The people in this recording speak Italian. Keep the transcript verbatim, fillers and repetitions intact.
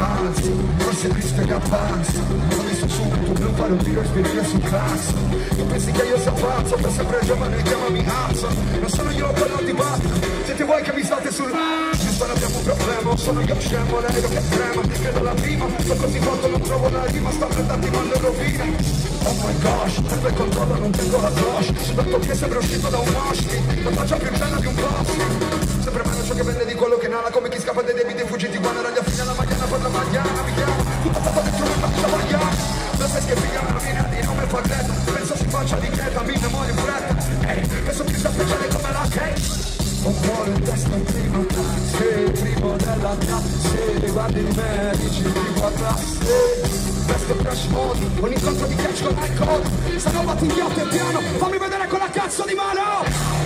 balzi, forse Cristo è capazzo. Ho visto subito blu fare un tiro e spirire sul cazzo. Tu pensi che io sia pazzo, per sempre giovane chiamami Azzo. Non sono io quello di dibattito, siete voi che mi state sul giusto, non abbiamo un problema, sono io scemo, lei che trema, credo la prima, sono così forte non trovo la rima, sto prendendo mando rovina. Oh my gosh, perdo il controllo, non tengo la cloche, tanto che sembra uscito da un moshki, non faccio più il genere di un boss. Sempre meno ciò che vende di quello che nala, come chi scappa dai debiti fuggiti, quando raglia fine alla magliana per la magliana, mi chiama, tutta stata dentro una faccia magliana, non sai che figa la mina di nome Fagretta, penso si faccia di cheta, mi memoria in fretta, ehi, penso che sia speciale come la cake. Un cuore in testa in prima, sei il primo della classe, se guardi i medici di qua classe. Questo crash mode, un incontro di catch con alcol, sta roba ti inghiotte piano, fammi vedere con la cazzo di mano!